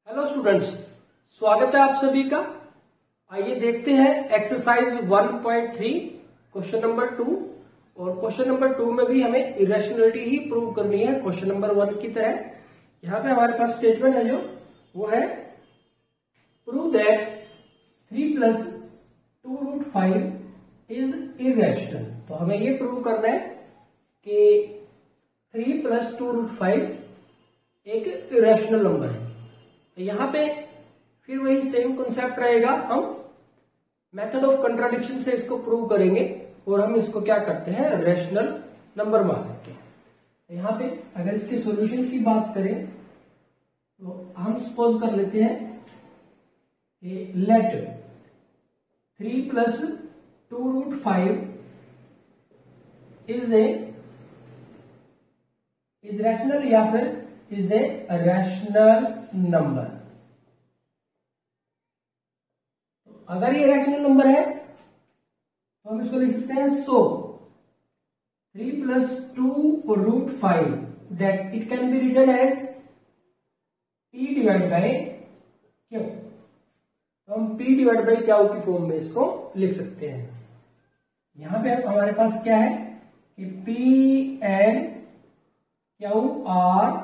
Hello students, स्वागत है आप सभी का। आइए देखते हैं एक्सरसाइज 1.3 क्वेश्चन नंबर 2। और क्वेश्चन नंबर 2 में भी हमें इरेशनलिटी ही प्रूव करनी है क्वेश्चन नंबर 1 की तरह। यहाँ पे हमारे पास स्टेटमेंट है जो वो है prove that 3 plus 2√5 is irrational. तो हमें ये प्रूव करना है कि 3 प्लस 2√5 एक इरेशनल नंबर है। तो यहां पे फिर वही सेम कॉन्सेप्ट रहेगा, हम मेथड ऑफ कंट्राडिक्शन से इसको प्रूव करेंगे और हम इसको क्या करते हैं, रैशनल नंबर मान लेते हैं। तो यहां पे अगर इसके सॉल्यूशन की बात करें तो हम सपोज कर लेते हैं कि लेट 3 प्लस 2√5 इज रैशनल या फिर इज ए रैशनल नंबर। अगर ये रैशनल नंबर है तो हम इसको लिख सकते हैं so 3 plus 2√5 that it can be written as p divide by q. तो हम p डिवाइड बाय क्यू की फॉर्म में इसको लिख सकते हैं। यहां पे हमारे पास क्या है कि p and q are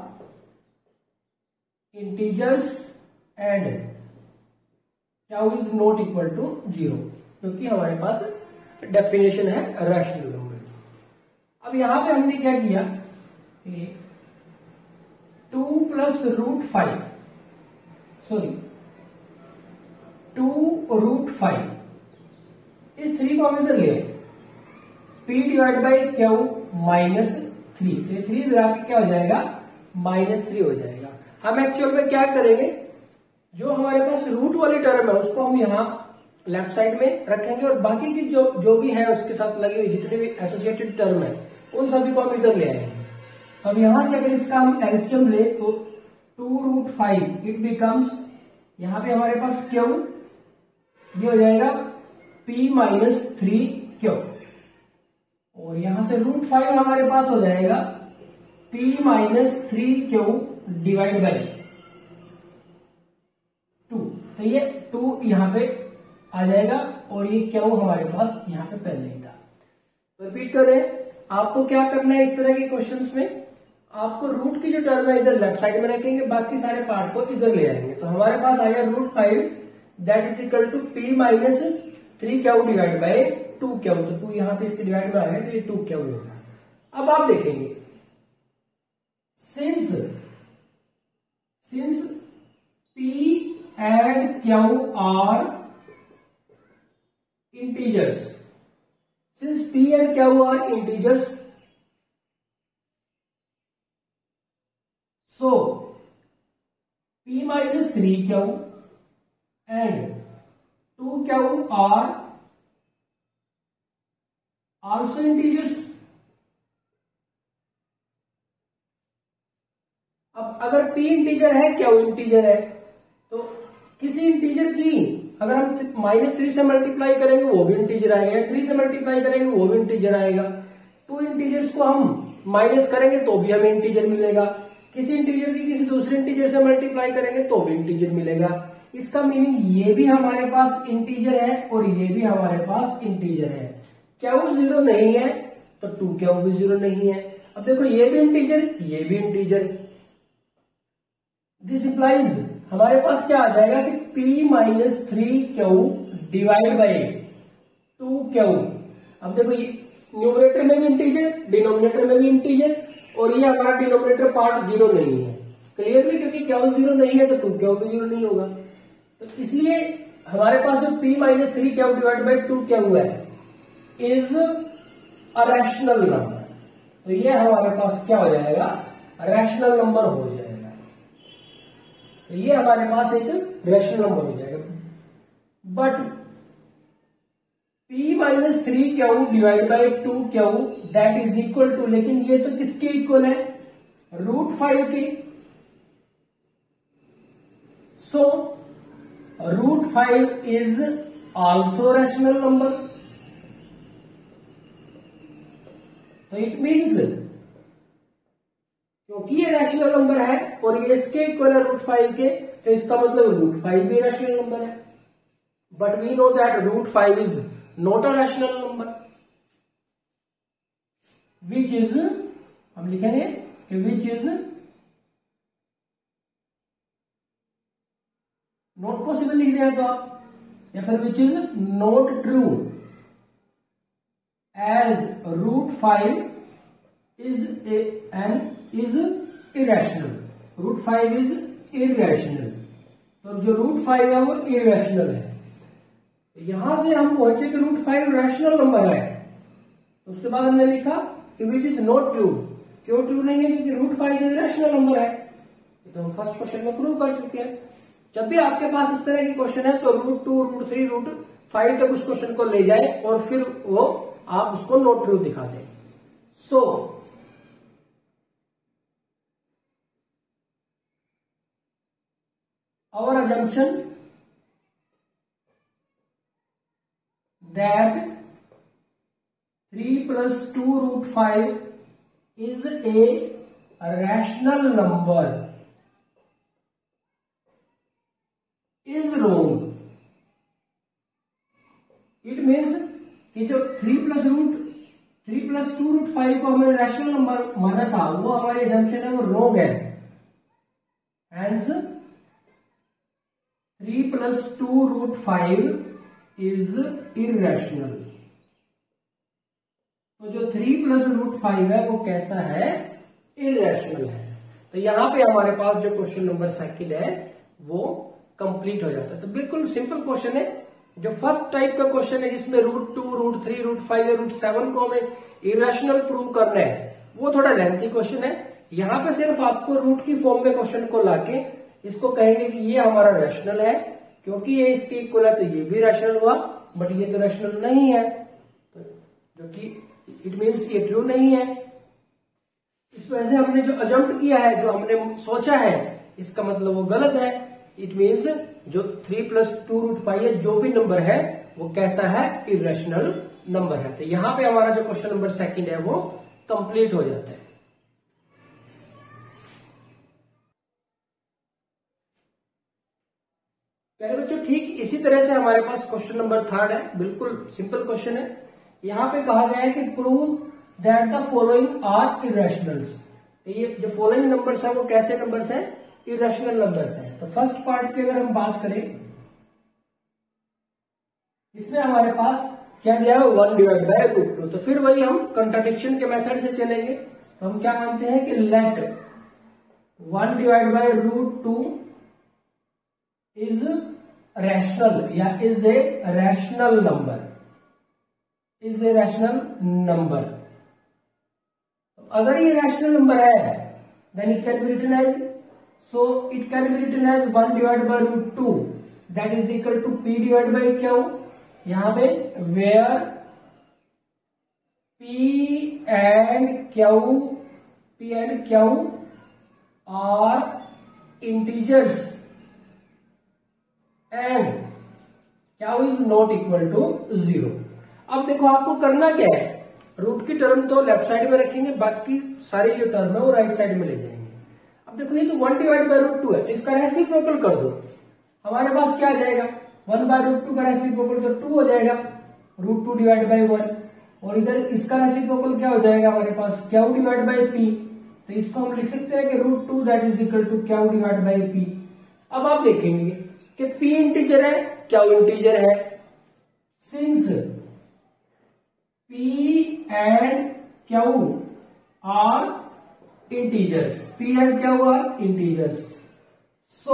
integers and q is not equal to 0, क्योंकि हमारे पास डेफिनेशन है रैशनल नंबर की। अब यहां पे हमने क्या किया कि 2 प्लस √5 इस 3 को हम इधर ले आए, p डिवाइड बाई क्यू -3, तो ये 3 इधर आके क्या हो जाएगा, -3 हो जाएगा। हम एक्चुअल में क्या करेंगे, जो हमारे पास रूट वाली टर्म है उसको हम यहाँ लेफ्ट साइड में रखेंगे और बाकी की जो भी है उसके साथ लगी हुई जितने भी एसोसिएटेड टर्म है उन सभी को हम इधर ले आएंगे। तो अब यहां से अगर इसका हम एलसीएम ले तो 2√5 इट बिकम्स, यहाँ पे हमारे पास क्यू ये हो जाएगा p-3 और यहां से √5 हमारे पास हो जाएगा p-3 डिवाइड बाई 2। तो ये 2 यहां पे आ जाएगा और ये क्यू हमारे पास यहां पे पहले ही था। तो रिपीट कर रहे हैं, आपको क्या करना है इस तरह के क्वेश्चंस में, आपको रूट की जो टर्म है इधर लेफ्ट साइड में रखेंगे, बाकी सारे पार्ट को इधर ले आएंगे। तो हमारे पास आएगा √5 that is equal to p-3 q divide by 2 q. तो 2 यहां पे इसके डिवाइड में आ गया तो ये 2 क्यू होगा। अब आप देखेंगे since p and q are integers, so p-3q and 2q are also integers। अब अगर p इंटीजर है, क्यू इंटीजर है, तो किसी इंटीजर की अगर हम -3 से मल्टीप्लाई करेंगे वो भी इंटीजर आएगा, 3 से मल्टीप्लाई करेंगे वो भी इंटीजर आएगा। 2 इंटीजर्स को हम माइनस करेंगे तो भी हमें इंटीजर मिलेगा, किसी इंटीजर की किसी दूसरे इंटीजर से मल्टीप्लाई करेंगे तो भी इंटीजर मिलेगा। इसका मीनिंग ये भी हमारे पास इंटीजर है और ये भी हमारे पास इंटीजर है। क्यू 0 नहीं है तो 2q भी 0 नहीं है। अब देखो ये भी इंटीजर, ये भी इंटीजर, दिस इंप्लाइज हमारे पास क्या आ जाएगा कि p-3q डिवाइड बाई 2q। अब देखो ये न्यूमरेटर में भी इंटीजर, डिनोमिनेटर में भी इंटीजर, और ये हमारा डिनोमिनेटर पार्ट 0 नहीं है क्लियरली, क्योंकि q 0 नहीं है तो 2q भी 0 नहीं होगा। तो इसलिए हमारे पास जो p-3q डिवाइड बाई 2q है इज अ रैशनल नंबर। तो ये हमारे पास क्या हो जाएगा, रैशनल नंबर हो जाएगा। तो ये हमारे पास एक रैशनल नंबर हो जाएगा। But p-3q divide by 2q that is equal to, लेकिन ये तो किसके इक्वल है, √5 के। So √5 is also rational number. तो इट मीन्स क्योंकि ये रैशनल नंबर है और ये इसके इक्वल है √5 के, तो इसका मतलब √5 भी रैशनल नंबर है। But we know that √5 is not a rational number, which is, हम लिखेंगे कि विच इज नॉट पॉसिबल लिख दिया तो आप, या फिर which is not true as √5 is is irrational. √5 is irrational, तो जो √5 है वो इरेशनल है। यहां से हम पहुंचे कि √5 रैशनल नंबर है, तो उसके बाद हमने लिखा कि विच इज नॉट ट्रू। क्यों ट्रू नहीं है? क्योंकि √5 इरेशनल नंबर है। तो हम फर्स्ट क्वेश्चन में प्रूव कर चुके हैं। जब भी आपके पास इस तरह की क्वेश्चन है तो √2, √3, √5 तक उस क्वेश्चन को ले जाए और फिर वो आप उसको नॉट ट्रू दिखा दें। सो our assumption that 3 plus 2 √5 is a rational number is wrong. It means कि जो 3 plus 2 √5 को हमने रैशनल नंबर माना था, वो हमारी assumption है वो wrong है। Hence 3 plus 2 √5 is irrational। तो जो 3 plus √5 है वो कैसा है? irrational है। तो यहां पे हमारे पास जो क्वेश्चन नंबर सेकंड है वो कंप्लीट हो जाता है। तो बिल्कुल सिंपल क्वेश्चन है। जो फर्स्ट टाइप का क्वेश्चन है जिसमें √2, √3, √5 या √7 को हमें इरेशनल प्रूव करना है, वो थोड़ा लेंथी क्वेश्चन है। यहां पे सिर्फ आपको रूट की फॉर्म में क्वेश्चन को लाके इसको कहेंगे कि ये हमारा रैशनल है, क्योंकि ये इसके इक्वल है तो ये भी रैशनल हुआ, बट ये तो रैशनल नहीं है, तो जो कि इट मीन्स ये ट्रू नहीं है। इस वजह से हमने जो अजम्प्ट किया है, जो हमने सोचा है, इसका मतलब वो गलत है। इट मीन्स जो 3 plus 2 √5 है, जो भी नंबर है वो कैसा है? इरेशनल नंबर है। तो यहां पे हमारा जो क्वेश्चन नंबर सेकंड है वो कंप्लीट हो जाता है। प्यारे बच्चों, ठीक इसी तरह से हमारे पास क्वेश्चन नंबर थर्ड है। बिल्कुल सिंपल क्वेश्चन है। यहां पे कहा गया है कि prove that the following are irrationals. ये जो फॉलोइंग नंबर्स है वो कैसे नंबर्स हैं? इरेशनल नंबर्स हैं। तो फर्स्ट पार्ट की अगर हम बात करें, इसमें हमारे पास क्या दिया है? 1/√2। तो फिर वही हम कंट्राडिक्शन के मेथड से चलेंगे। तो हम क्या मानते हैं कि लेट 1/√2 इज रैशनल या is a rational number, is a rational number. अगर ये रैशनल नंबर है then it can be written as, so it can be written as 1/√2 that is equal to P/Q। यहां पे where P and Q are integers and Q is not equal to 0। अब देखो आपको करना क्या है, root की टर्म तो लेफ्ट साइड में रखेंगे, बाकी सारी जो टर्म है वो राइट साइड में ले जाएंगे। अब देखो ये तो 1/√2 है, तो इसका रेसिप्रोकल कर दो। हमारे पास क्या आ जाएगा? 1/√2 का रेसिप्रोकल तो 2 हो जाएगा, √2/1। और इधर इसका रेसिप्रोकल क्या हो जाएगा हमारे पास? Q/P। तो इसको हम लिख सकते हैं कि √2 that is equal to Q/P। अब आप देखेंगे कि P इंटीजर है, Q इंटीजर है। Since P and Q are integers, P and Q are integers, so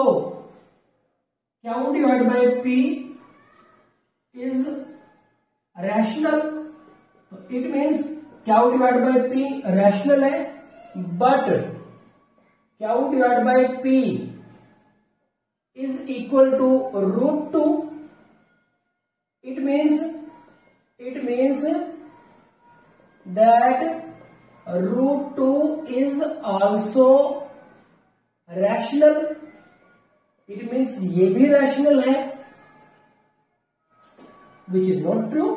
Q/P is rational। it means Q/P rational है, but Q/P is equal to √2। it means that √2 is also rational। it means ये भी rational है, which is not true,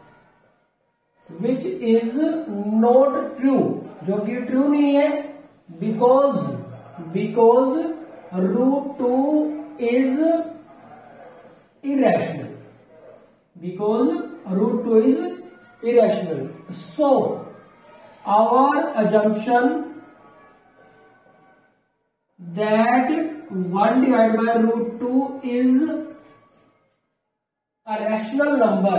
which is not true, जो कि true नहीं है, because √2 is irrational, because root 2 is irrational. So our assumption that 1 divided by root 2 is a rational number,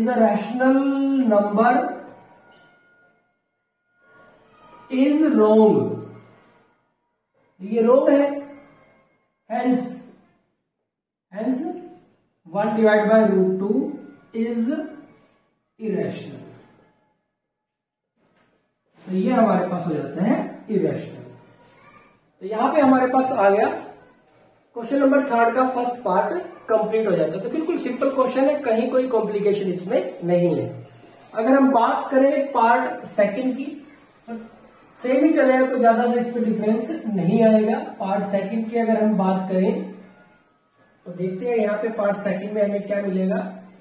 is wrong. ये wrong है. Hence 1 divided by root 2 is irrational. तो ये हमारे पास हो जाता है irrational. तो यहां पे हमारे पास आ गया क्वेश्चन नंबर 3 का फर्स्ट पार्ट कंप्लीट हो जाता है. तो बिल्कुल सिंपल क्वेश्चन है, कहीं कोई कॉम्प्लिकेशन इसमें नहीं है. अगर हम बात करें पार्ट सेकंड की, सेम ही चलेगा, तो ज्यादा से इसमें डिफरेंस नहीं आएगा. पार्ट सेकंड की अगर हम बात करें तो देखते हैं यहाँ पे पार्ट सेकंड में हमें क्या मिलेगा.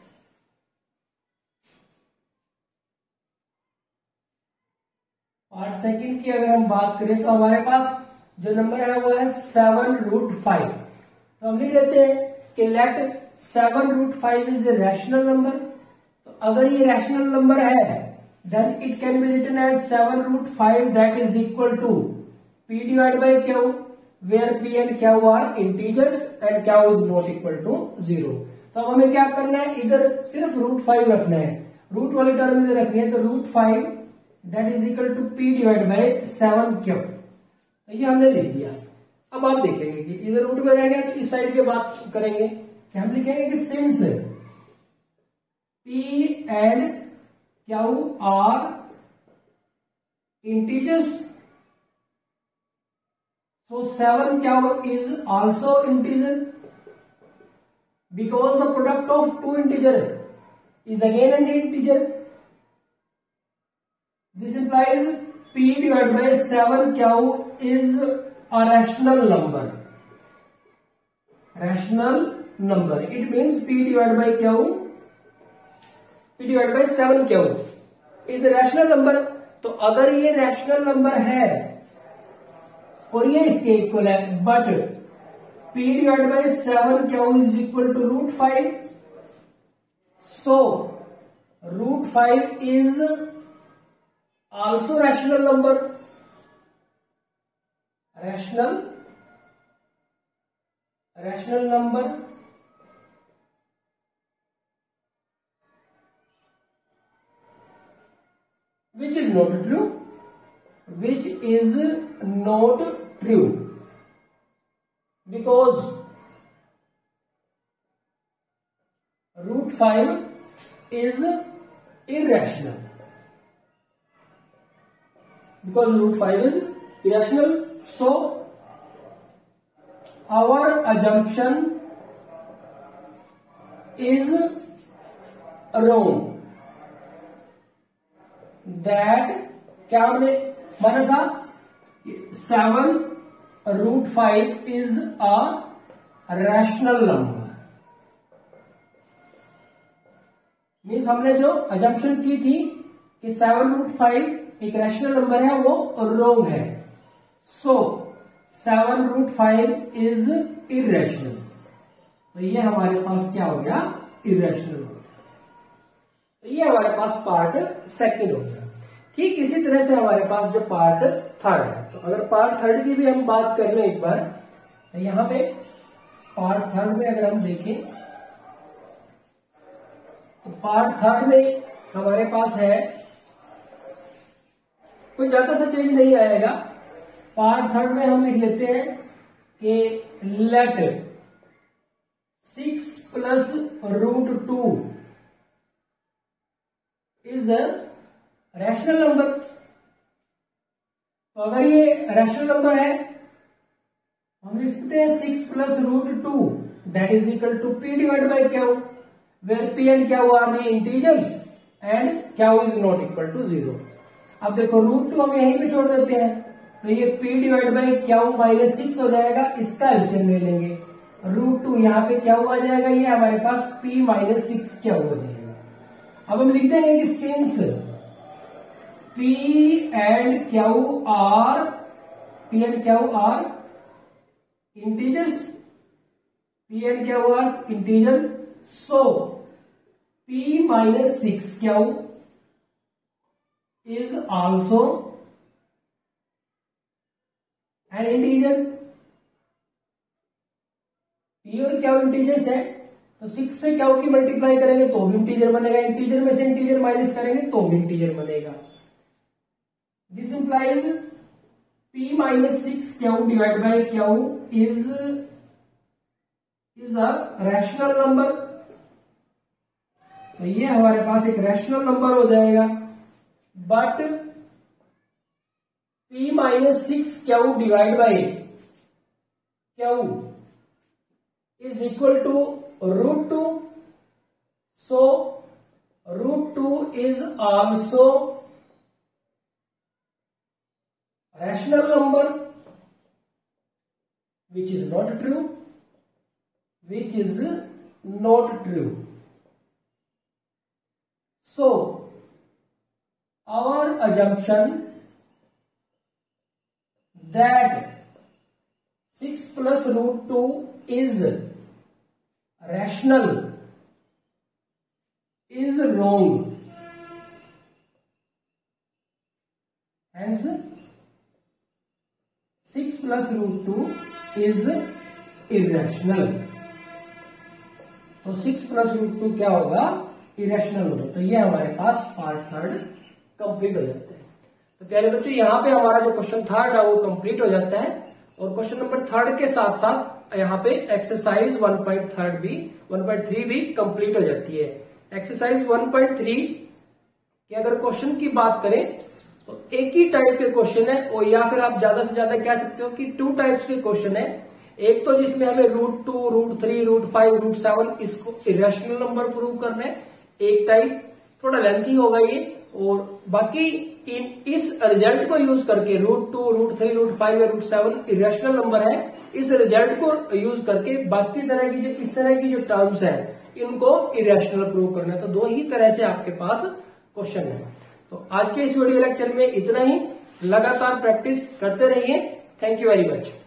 पार्ट सेकंड की अगर हम बात करें तो हमारे पास जो नंबर है वो है 7√5. तो हम लिख लेते हैं कि let 7√5 is a rational number. तो अगर ये रैशनल नंबर है then it can be written as 7√5 that is equal to p divided by q, where p and q are integers and q is not equal to 0. तो अब हमें क्या करना है, इधर सिर्फ √5 रखना है, रूट वाली टर्म इधर रखनी है. तो √5 that is equal to p divided by 7q. तो ये हमने लिख दिया. अब आप देखेंगे कि इधर रूट में रहेगा तो इस साइड की बात करेंगे कि हम लिखेंगे कि since p and q are integers, so 7q is also integer, because the product of two integer is again an integer. This implies p divided by 7q is a rational number. It means p divided by 7q is a rational number. तो अगर ये rational number है और ये इसके equal है, but p divided by 7q is equal to √5. So √5 is also rational number. Rational number which is not true, because √5 is irrational. So our assumption is wrong. That क्या हमने माना था, 7√5 is a rational number. Means हमने जो assumption की थी कि 7√5 एक रैशनल नंबर है, वो रॉन्ग है. So 7√5 is irrational. तो ये हमारे पास क्या हो गया, इरेशनल हो गया. तो ये हमारे पास पार्ट सेकंड हो गया. ठीक इसी तरह से हमारे पास जो पार्ट थर्ड है, तो अगर पार्ट थर्ड की भी हम बात कर लें एक बार, तो यहां पे पार्ट थर्ड में अगर हम देखें तो पार्ट थर्ड में हमारे पास है, कोई ज्यादा सा चेंज नहीं आएगा. पार्ट थर्ड में हम लिख लेते हैं कि let 6 + √2 is a rational number. तो अगर ये रैशनल नंबर है हम लिख सकते हैं 6 + √2 that is equal to p divide by q, where p and q are the integers and q is not equal to 0. अब देखो √2 हम यहीं पे छोड़ देते हैं, तो ये p डिवाइड बाई q -6 हो जाएगा. इसका एलसीएम ले लेंगे, √2 यहाँ पे q आ जाएगा, ये हमारे पास p -6q हो जाएगा. अब हम लिख देंगे कि since p and q are integers, p and क्या हुआ integer, so p minus 6 q is also an integer. p और क्यू इंटीजर्स है, तो 6 से क्यू की मल्टीप्लाई करेंगे तो भी इंटीजर बनेगा, इंटीजर में से इंटीजर माइनस करेंगे तो भी इंटीजर बनेगा। This implies p minus 6 q divide by q is a rational number. तो ये हमारे पास एक रैशनल नंबर हो जाएगा। But p minus 6 q divide by q is equal to √2, so √2 is also rational number, which is not true, which is not true. So our assumption that 6 plus √2 is rational is wrong. Hence 6 plus √2 is irrational. तो 6 plus √2 क्या होगा, irrational होगा। तो ये हमारे पास part third complete हो जाता है। तो प्यारे बच्चों यहाँ पे हमारा जो क्वेश्चन थर्ड है वो कंप्लीट हो जाता है, और क्वेश्चन नंबर थर्ड के साथ साथ यहाँ पे एक्सरसाइज 1.3 भी कंप्लीट हो जाती है। एक्सरसाइज 1.3 की अगर क्वेश्चन की बात करें तो एक ही टाइप के क्वेश्चन है, और या फिर आप ज्यादा से ज्यादा कह सकते हो कि 2 टाइप्स के क्वेश्चन है। एक तो जिसमें हमें √2, √3, √5, √7 इसको इरेशनल नंबर प्रूव करना है, एक टाइप थोड़ा लेंथी होगा ये, और बाकी इस रिजल्ट को यूज करके √2, √3, √5 या √7 इरेशनल नंबर है, इस रिजल्ट को यूज करके बाकी तरह की जो इस तरह की जो टर्म्स है इनको इरेशनल प्रूव करना है। तो 2 ही तरह से आपके पास क्वेश्चन है। तो आज के इस वीडियो लेक्चर में इतना ही, लगातार प्रैक्टिस करते रहिए। Thank you very much.